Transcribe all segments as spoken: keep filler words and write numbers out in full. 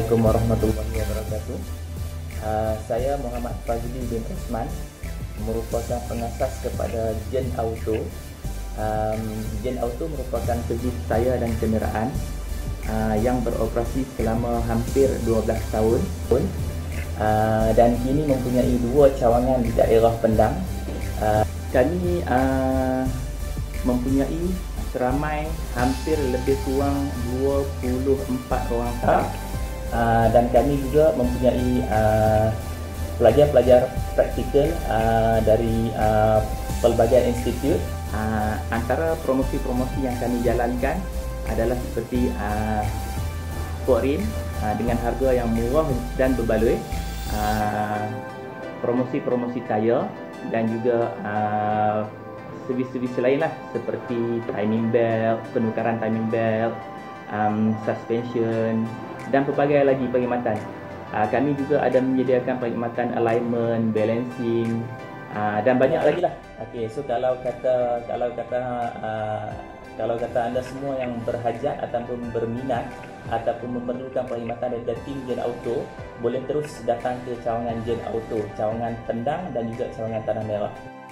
Assalamualaikum warahmatullahi wabarakatuh. Uh, saya Muhammad Fazli bin Osman, merupakan pengasas kepada Jen Auto. Um, Jen Auto merupakan servis tayar dan kenderaan uh, yang beroperasi selama hampir dua belas tahun uh, dan kini mempunyai dua cawangan di daerah Pendang. Uh, kami uh, mempunyai seramai hampir lebih kurang dua puluh empat orang staff, uh, dan kami juga mempunyai uh, pelajar-pelajar praktikal uh, dari uh, pelbagai institut. Uh, antara promosi-promosi yang kami jalankan adalah seperti uh, Port Rim uh, dengan harga yang murah dan berbaloi, uh, promosi-promosi tayar, dan juga uh, servis-servis lain lah seperti timing belt, penukaran timing belt, um, suspension dan pelbagai lagi perkhidmatan. Uh, kami juga ada menyediakan perkhidmatan alignment, balancing uh, dan banyak lagi lah. Okey, so kalau kata kalau kata uh, kalau kata anda semua yang berhajat ataupun berminat ataupun memerlukan perkhidmatan daripada tim Jen Auto, boleh terus datang ke cawangan Jen Auto, cawangan Pendang dan juga cawangan Tanah Merah.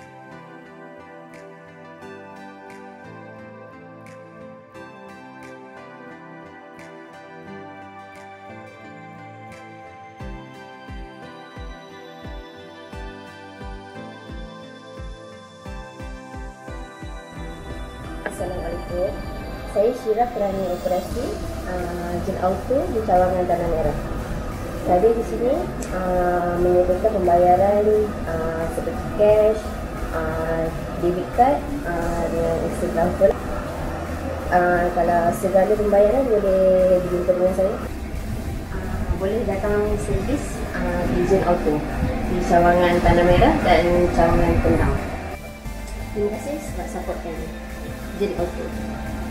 Assalamualaikum, saya Syirah, Perani Operasi uh, Jen Auto di cawangan Tanah Merah. Saya di sini uh, menyediakan pembayaran uh, seperti cash, uh, debit card uh, dengan instant transfer. Uh, kalau segala pembayaran boleh dijumpa dengan saya. Uh, boleh datang servis uh, di Jen Auto di cawangan Tanah Merah dan cawangan Pendang. Terima kasih sebab support kami. Jen Auto.